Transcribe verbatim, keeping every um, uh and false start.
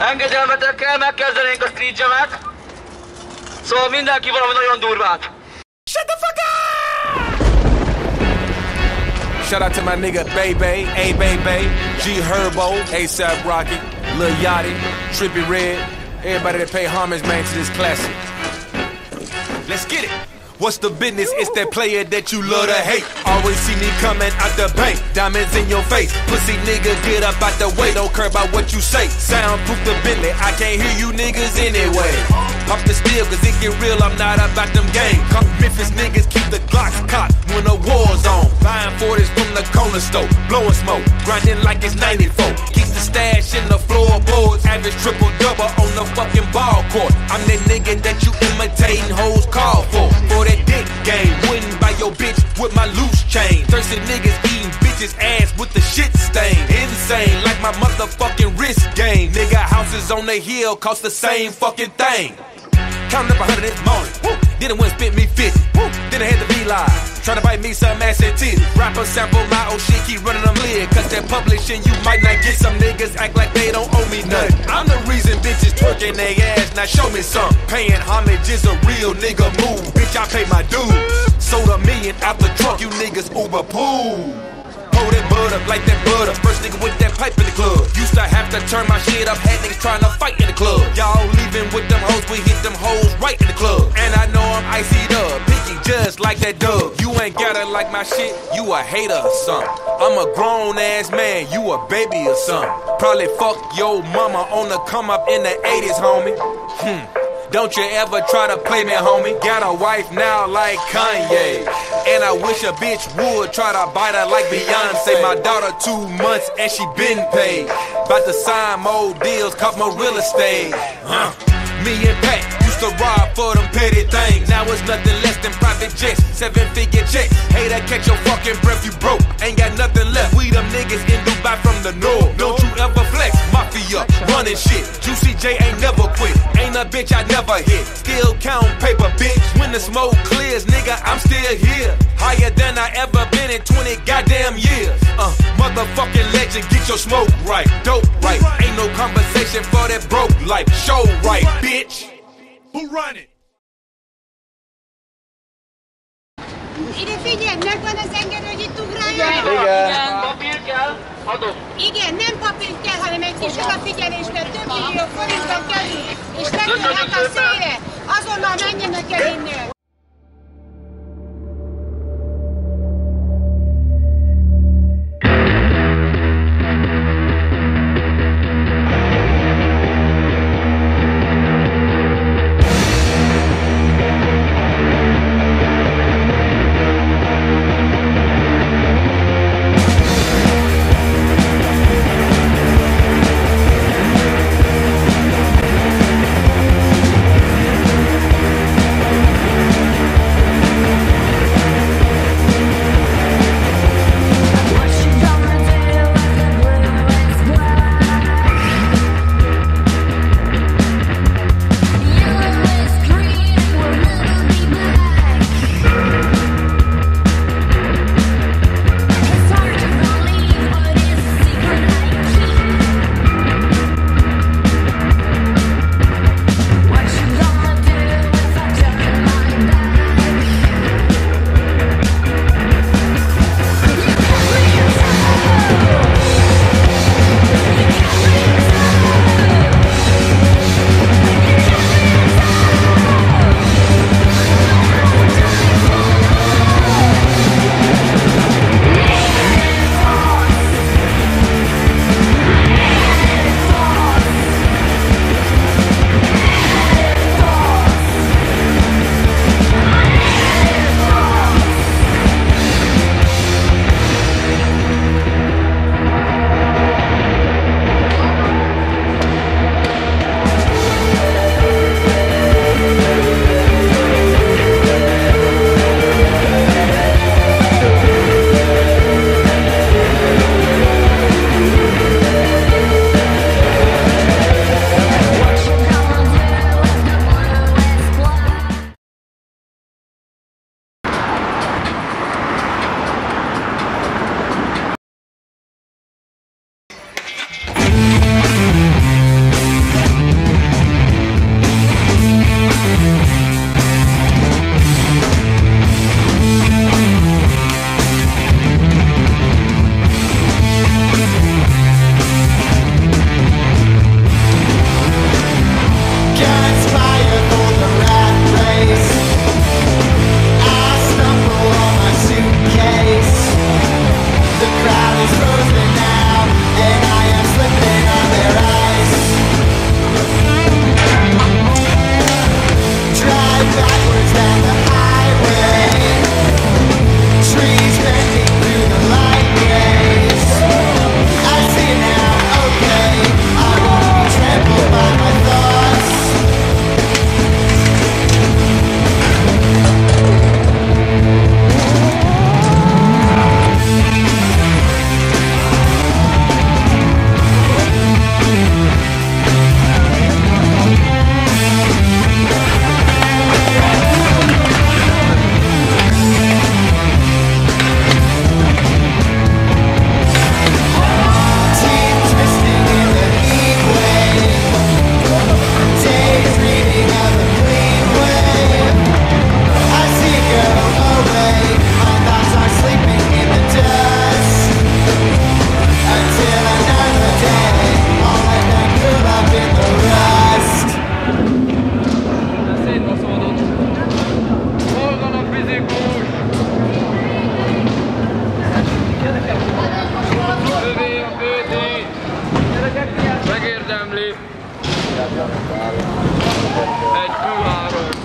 Engedelmetekkel megkezdenénk a street jamet. Szóval mindenki valami nagyon durvát. Shut the fuck up! Shout out to my nigga Baby, A Baby, G Herbo, ASAP Rocky, Lil Yachty, Trippie Redd, everybody that pay homage, man, to this classic. Let's get it! What's the business? It's that player that you love to hate. Always see me coming out the bank, diamonds in your face. Pussy nigga, get up out the way, don't care about what you say. Soundproof the Bentley, I can't hear you niggas anyway. Pop the steel, cause it get real, I'm not about them games. Come Memphis niggas keep the Glocks cocked when the war's on. Buying forties from the corner store, blowing smoke, grinding like it's ninety-four. Keep the stash in the floorboards, average triple double on the fucking ball court. I'm that nigga that you imitating hoes call for. For that dick game, wouldn't buy your bitch with my loose chain. Thirsty niggas eating bitches ass with the shit stain. Insane, like my motherfucking wrist game. Nigga, houses on the hill cost the same fucking thing. Counting up a hundred this morning, woo. Then it went spit me fifty, woo. Then I had to be live, tryna bite me some ass and titties. Rapper sample my old shit, keep running them lid. Cause that publishing, you might not get. Some niggas act like they don't owe me nothing. I'm the reason bitches twerking they ass, now show me some. Paying homage is a real nigga move. Bitch, I pay my dues. Sold a million out the trunk, you niggas Uber pool. Pull that bud up like that butter. First nigga with that pipe in the club. Used to have to turn my shit up, had niggas trying to fight in the club. Y'all leaving with them hoes, we hit them hoes right in the club. And I know I'm icy up, picky just like that dub. You ain't gotta like my shit, you a hater or something. I'm a grown ass man, you a baby or something. Probably fuck your mama on the come up in the eighties, homie. Hmm. Don't you ever try to play me, homie. Got a wife now like Kanye, and I wish a bitch would try to bite her like Beyonce. My daughter two months and she been paid. About to sign more deals, caught more real estate. Huh? Me and Pat used to rob for them petty things. Now it's nothing less than private jets, seven figure checks. Hater, catch your fucking breath, you broke. Ain't got nothing left. We them niggas in Dubai from the north. Don't you ever flex, mafia, running shit. Juicy J ain't never quit. Ain't a bitch I never hit. Still count paper, bitch. When the smoke clears, nigga, I'm still here. Higher than I ever been in twenty goddamn years. Uh, motherfucking legend, get your smoke right. Dope right. Ain't no conversation for that broke life. Show right, bitch. Who run it? Ide figyelj, megvan az engedő, hogy itt ugráljon? Igen. Igen. Papír kell, adom. Igen, nem papír kell, hanem egy kis odafigyelés, mert több millió forintban kerül, és letörnek a szélre. Azonnal menjenek el innen. érdemli egy puhárat.